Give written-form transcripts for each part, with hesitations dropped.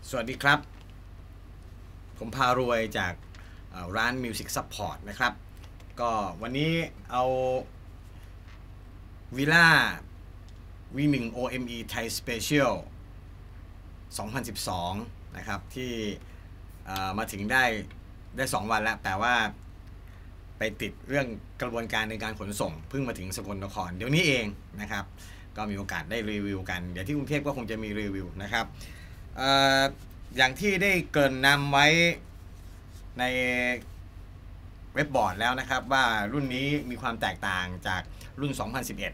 สวัสดีครับผมพารวยจากร้าน Music Support นะครับก็วันนี้เอา Villa V1 OME Thai Special 2012นะครับที่มาถึงได้2 วันแล้วแต่ว่าไปติดเรื่องกระบวนการในการขนส่งเพิ่งมาถึงสกลนครเดี๋ยวนี้เองนะครับก็มีโอกาสได้รีวิวกันเดี๋ยวที่กรุงเทพก็คงจะมีรีวิวนะครับอย่างที่ได้เกริ่นนำไว้ในเว็บบอร์ดแล้วนะครับว่ารุ่นนี้มีความแตกต่างจากรุ่น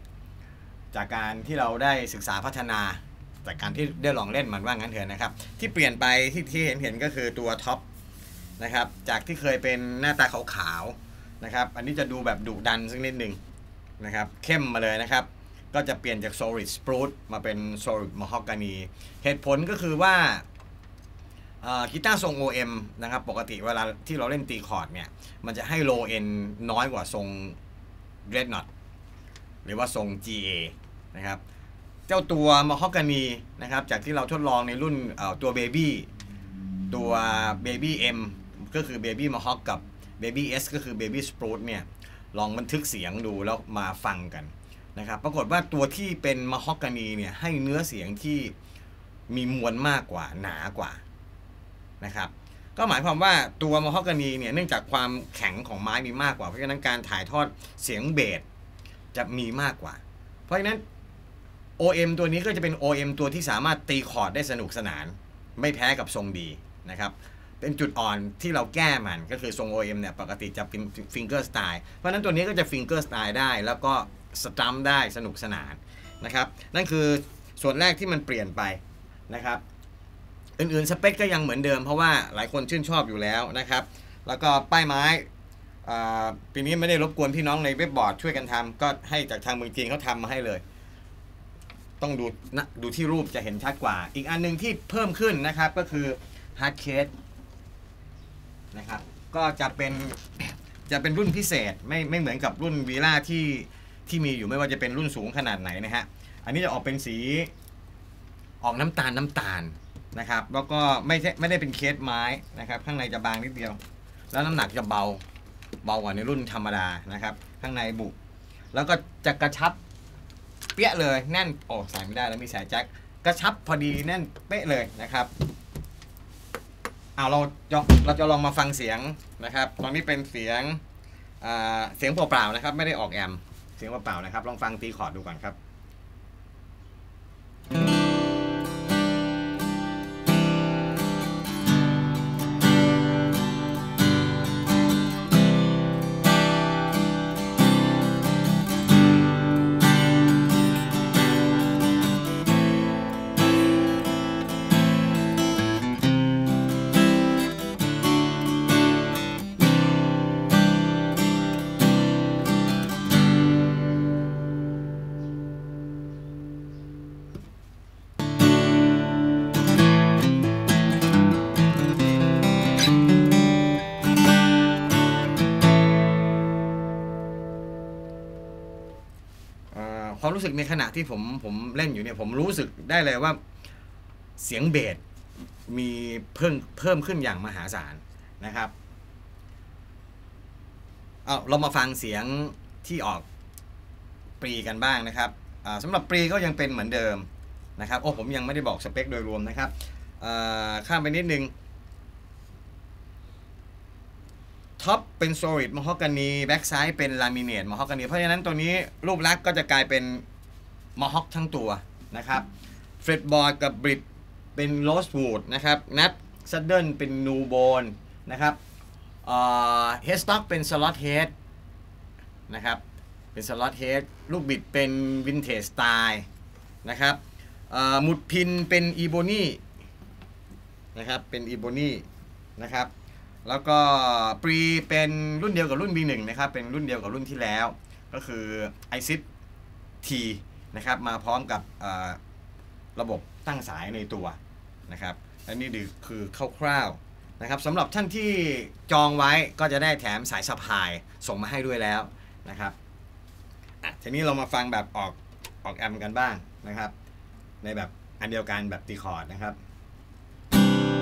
2011 จากการที่เราได้ศึกษาพัฒนาจากการที่ได้ลองเล่นมันว่างั้นเถอะนะครับที่เปลี่ยนไปที่เห็นก็คือตัวท็อปนะครับจากที่เคยเป็นหน้าตาขาวๆนะครับอันนี้จะดูแบบดุดันสักนิดหนึ่งนะครับเข้มมาเลยนะครับก็จะเปลี่ยนจาก solid spruce มาเป็น solid mahogany เหตุผลก็คือว่ากีตาร์ทรง OM นะครับปกติเวลาที่เราเล่นตีคอร์ดเนี่ยมันจะให้ low end น้อยกว่าทรง dreadnought หรือว่าทรง GA นะครับเจ้าตัว mahogany นะครับจากที่เราทดลองในรุ่นตัว baby ตัว baby M ก็คือ baby mahog กับ baby S ก็คือ baby spruce เนี่ยลองบันทึกเสียงดูแล้วมาฟังกันนะครับปรากฏว่าตัวที่เป็น mahogany เนี่ยให้เนื้อเสียงที่มีมวลมากกว่าหนากว่านะครับก็หมายความว่าตัวมอฮอกกานีเนี่ยเนื่องจากความแข็งของไม้มีมากกว่าเพราะฉะนั้นการถ่ายทอดเสียงเบสจะมีมากกว่าเพราะฉะนั้น OM ตัวนี้ก็จะเป็น OM ตัวที่สามารถตีคอร์ดได้สนุกสนานไม่แพ้กับทรงดีนะครับเป็นจุดอ่อนที่เราแก้มันก็คือทรง OM เนี่ยปกติจะเป็นฟิงเกอร์สไตล์เพราะฉะนั้นตัวนี้ก็จะฟิงเกอร์สไตล์ได้แล้วก็สตัมป์ได้สนุกสนานนะครับนั่นคือส่วนแรกที่มันเปลี่ยนไปนะครับอื่นๆสเปคก็ยังเหมือนเดิมเพราะว่าหลายคนชื่นชอบอยู่แล้วนะครับแล้วก็ป้ายไม้ปีนี้ไม่ได้รบกวนพี่น้องในเว็บบอร์ดช่วยกันทำก็ให้จากทางเมืองจีนเขาทำมาให้เลยต้องดูที่รูปจะเห็นชัดกว่าอีกอันนึงที่เพิ่มขึ้นนะครับก็คือฮาร์ดเคสนะครับก็จะเป็นรุ่นพิเศษไม่เหมือนกับรุ่นวีล่าที่มีอยู่ไม่ว่าจะเป็นรุ่นสูงขนาดไหนนะฮะอันนี้จะออกเป็นสีออกน้ำตาลนะครับแล้วก็ไม่ได้เป็นเคสไม้นะครับข้างในจะบางนิดเดียวแล้วน้ำหนักจะเบากว่าในรุ่นธรรมดานะครับข้างในบุแล้วก็จะกระชับเปี้ยเลยแน่นโอ้ใส่ไม่ได้แล้วมีสายแจ็คกระชับพอดีแน่นเป๊ะเลยนะครับเราจะลองมาฟังเสียงนะครับตอนนี้เป็นเสียงเปล่าๆนะครับไม่ได้ออกแอมเสียงเปล่าๆนะครับลองฟังตีคอร์ดดูก่อนครับความรู้สึกในขณะที่ผมเล่นอยู่เนี่ยผมรู้สึกได้เลยว่าเสียงเบสมีเพิ่มขึ้นอย่างมหาศาลนะครับเรามาฟังเสียงที่ออกปรีกันบ้างนะครับสำหรับปรีก็ยังเป็นเหมือนเดิมนะครับผมยังไม่ได้บอกสเปคโดยรวมนะครับข้ามไปนิดนึงท็อปเป็น solid mahogany แบ็กไซด์เป็น laminate mahogany เพราะฉะนั้นตัวนี้รูปลักษณ์ก็จะกลายเป็น mahog ทั้งตัวนะครับ fretboard กับบริดเป็น rosewood นะครับนัท saddle เป็น new bone นะครับheadstock เป็น slot head นะครับเป็น slot head ลูกบิดเป็น vintage style นะครับหมุดพินเป็น ebony นะครับเป็น ebony นะครับแล้วก็ปรีเป็นรุ่นเดียวกับรุ่น B1 นะครับเป็นรุ่นเดียวกับรุ่นที่แล้วก็คือ iSIP T นะครับมาพร้อมกับระบบตั้งสายในตัวนะครับและนี่คือคร่าวๆนะครับสำหรับท่านที่จองไว้ก็จะได้แถมสายสะพายส่งมาให้ด้วยแล้วนะครับทีนี้เรามาฟังแบบออกแอมกันบ้างนะครับในแบบอันเดียวกันแบบตีคอร์ดนะครับ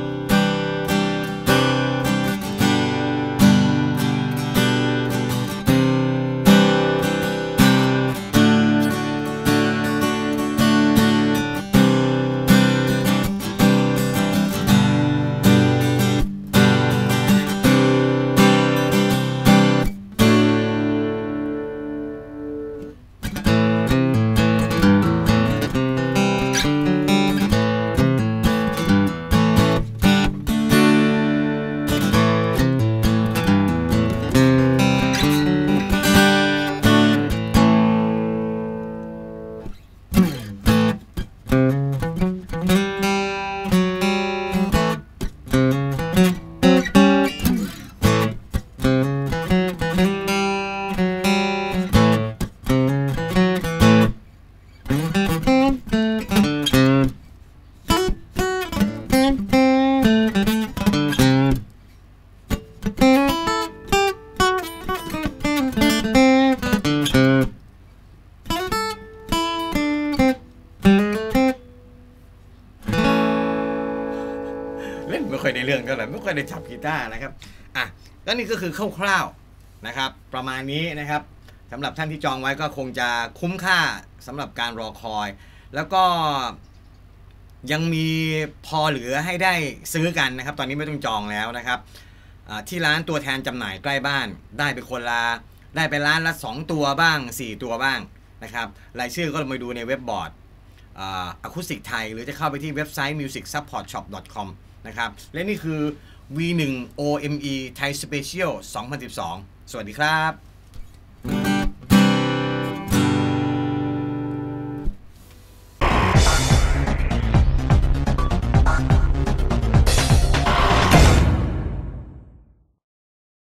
รื่องเท่าไหร่ไม่ค่อยได้จับกีตาร์นะครับอ่ะก็นี่ก็คือคร่าวๆนะครับประมาณนี้นะครับสำหรับท่านที่จองไว้ก็คงจะคุ้มค่าสำหรับการรอคอยแล้วก็ยังมีพอเหลือให้ได้ซื้อกันนะครับตอนนี้ไม่ต้องจองแล้วนะครับที่ร้านตัวแทนจำหน่ายใกล้บ้านได้ไปคนละได้ไปร้านละ2ตัวบ้าง4ตัวบ้างนะครับรายชื่อก็ลงไปดูในเว็บบอร์ดอะคูสติกไทยหรือจะเข้าไปที่เว็บไซต์ musicsupportshop.com นะครับและนี่คือ V1 OME Thai Special 2012 สวัสดีครับ